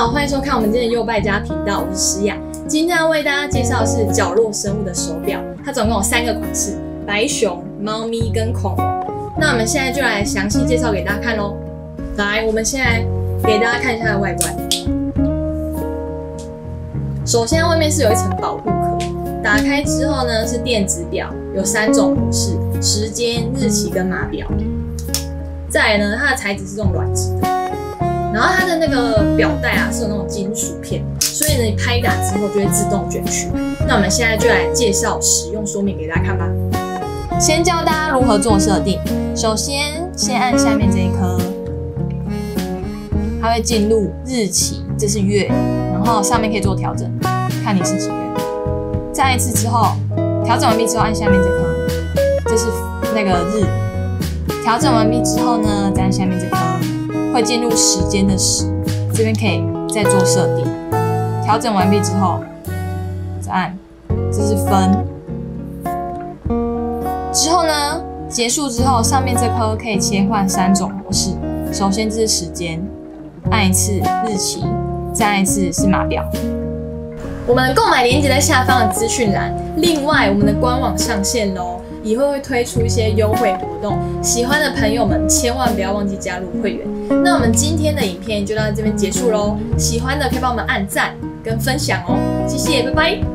好，欢迎收看我们今天的优败家频道，我是诗雅。今天要为大家介绍的是角落生物的手表，它总共有3个款式：白熊、猫咪跟恐龙。那我们现在就来详细介绍给大家看咯。来，我们现在给大家看一下它的外观。首先，外面是有一层保护壳，打开之后呢是电子表，有3种模式：时间、日期跟码表。再来呢，它的材质是这种软质的。然后它的那个表带啊是有那种金属片，所以呢你拍打之后就会自动卷曲。那我们现在就来介绍使用说明给大家看吧。先教大家如何做设定。首先按下面这一颗，它会进入日期，这是月，然后上面可以做调整，看你是几月。再一次之后，调整完毕之后按下面这颗，这是那个日。调整完毕之后呢，再按下面这颗。会进入时间的时，这边可以再做设定。调整完毕之后，再按，这是分。之后呢，结束之后，上面这颗可以切换3种模式。首先这是时间，按一次日期，再按一次是码表。我们的购买链接在下方的资讯栏。另外，我们的官网上线咯。以后会推出一些优惠活动，喜欢的朋友们千万不要忘记加入会员。那我们今天的影片就到这边结束喽，喜欢的可以帮我们按赞跟分享哦，谢谢，拜拜。